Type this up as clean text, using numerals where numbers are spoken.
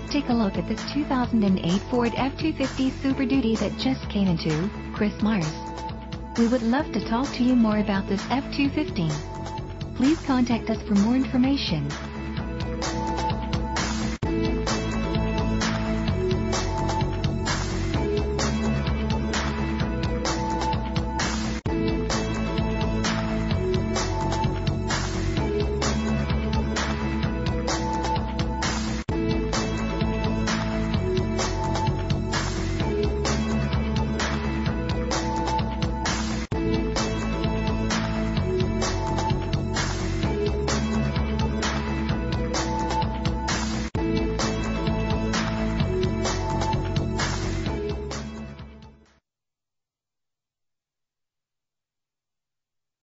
Take a look at this 2008 Ford F-250 Super Duty that just came into Chris Myers. We would love to talk to you more about this F-250. Please contact us for more information.